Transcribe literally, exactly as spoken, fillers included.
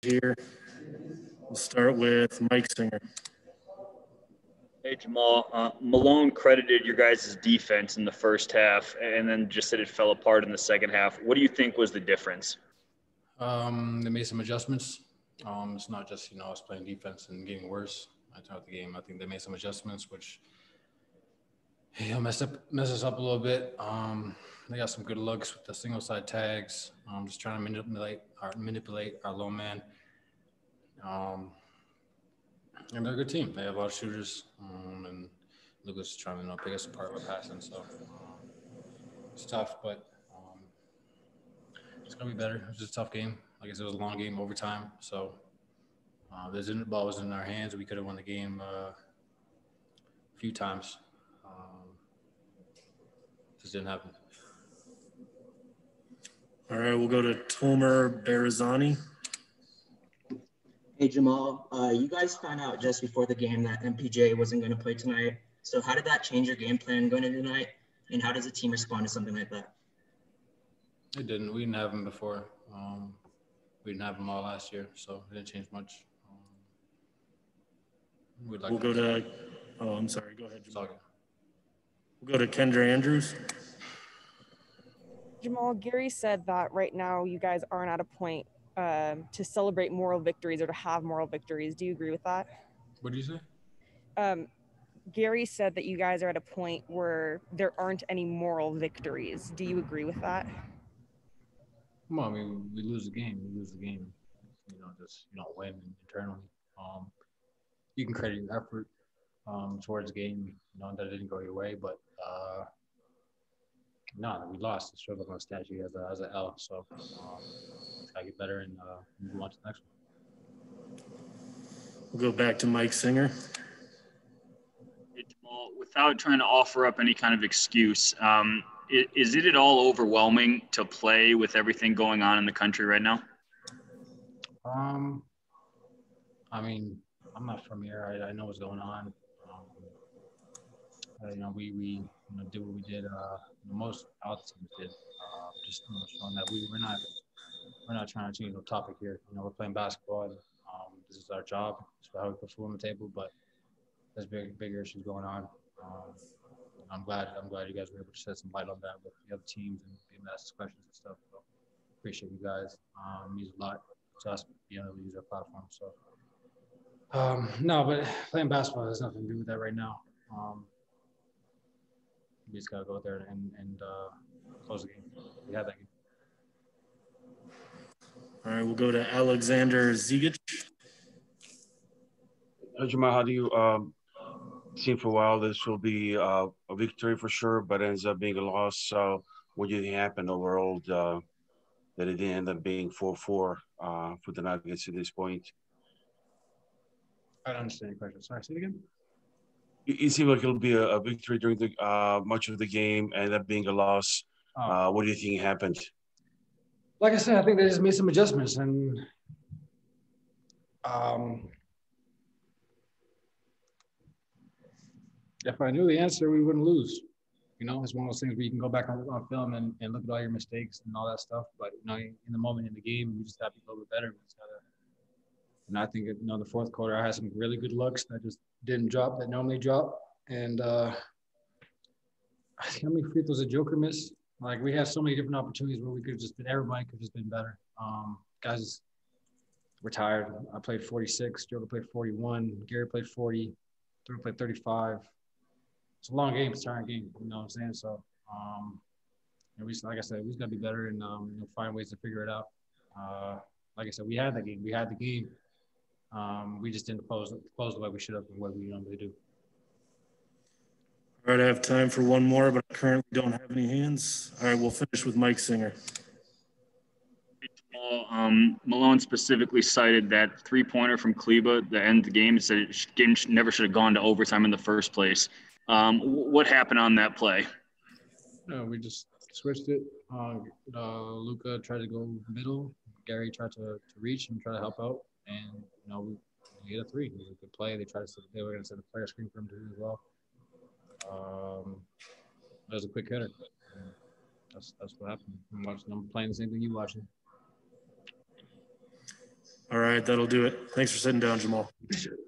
here. We'll start with Mike Singer. Hey, Jamal. Uh, Malone credited your guys' defense in the first half and then just said it fell apart in the second half. What do you think was the difference? Um, they made some adjustments. Um, it's not just, you know, us playing defense and getting worse throughout the game. I think they made some adjustments, which, you know, messed up, messed us up a little bit. Um, they got some good looks with the single side tags. Um, just trying to manipulate our manipulate our low man. Um, and they're a good team. They have a lot of shooters, um, and Lucas is trying to, you know, pick us apart with passing. So um, it's tough, but um, it's gonna be better. It was just a tough game. Like I said, it was a long game, overtime. So uh, the ball was in our hands. We could have won the game uh, a few times. Um, just didn't happen. All right, we'll go to Tomer Barazani. Hey, Jamal, uh, you guys found out just before the game that M P J wasn't going to play tonight. So how did that change your game plan going into tonight? And how does the team respond to something like that? It didn't. We didn't have him before. Um, we didn't have him all last year, so it didn't change much. Um, we'd like we'll to go to – oh, I'm sorry. Go ahead, Jamal. Okay. We'll go to Kendra Andrews. Jamal, Gary said that right now you guys aren't at a point um, to celebrate moral victories or to have moral victories. Do you agree with that? What do you say? Um, Gary said that you guys are at a point where there aren't any moral victories. Do you agree with that? Well, I mean, we lose the game. We lose the game. You know, just, you know, win internally. Um, you can credit your effort um, towards the game, you know, that didn't go your way, but uh, no, we lost. It showed up on the stat sheet as a as an L. So um, gotta get better and uh, move on to the next one. We'll go back to Mike Singer. Hey, Jamal, without trying to offer up any kind of excuse, um, is, is it at all overwhelming to play with everything going on in the country right now? Um, I mean, I'm not from here. I, I know what's going on. Um, uh, you know, we we you know, did what we did. Uh, most out teams did. Uh, just, you know, showing that we we're not we're not trying to change the topic here. You know, we're playing basketball. And, um, this is our job. It's how we put food on the table. But there's big bigger issues going on. Um, I'm glad I'm glad you guys were able to shed some light on that with the other teams and being asked questions and stuff. So appreciate you guys. Um, it means a lot to us being able to use our platform. So um, no, but playing basketball has nothing to do with that right now. Um, we just gotta go there and and uh, close the game. We have that game. All right, we'll go to Alexander Zigic. Jamal, how do you um, seem for a while this will be uh, a victory for sure, but ends up being a loss. So what do you think happened overall uh, that it didn't end up being four four uh, for the Nuggets at this point? I don't understand your question. Sorry, say it again. It, it seemed like it'll be a, a victory during the uh, much of the game, and ended up being a loss. Oh. Uh, what do you think happened? Like I said, I think they just made some adjustments, and um, if I knew the answer, we wouldn't lose. You know, it's one of those things where you can go back on, on film and, and look at all your mistakes and all that stuff. But, you know, in the moment in the game, we just have to be a little bit better. We just gotta, and I think, you know, the fourth quarter, I had some really good looks that just didn't drop, that normally drop. And uh, how many free throws a Joker miss? Like, we have so many different opportunities where we could have just been, everybody could have just been better. Um, guys were tired. I played forty-six. Joker played forty-one. Gary played forty. Drew played thirty-five. It's a long game. It's a tiring game. You know what I'm saying? So, um, we just, like I said, we just got to be better and um, you know, find ways to figure it out. Uh, like I said, we had the game. We had the game. Um, we just didn't close, close the way we should have and what we normally do. All right, I have time for one more, but I currently don't have any hands. All right, we'll finish with Mike Singer. Um, Malone specifically cited that three-pointer from Kleba that ended the game. He said it game never should have gone to overtime in the first place. Um, what happened on that play? No, we just switched it. Uh, uh, Luka tried to go middle. Gary tried to, to reach and try to help out. And, you know, we, we hit a three. It was a good play. They tried to – they were going to set a player screen for him to do as well. Um, that was a quick hitter. And that's that's what happened. I'm watching. I'm playing the same thing you watching. All right, that'll do it. Thanks for sitting down, Jamal.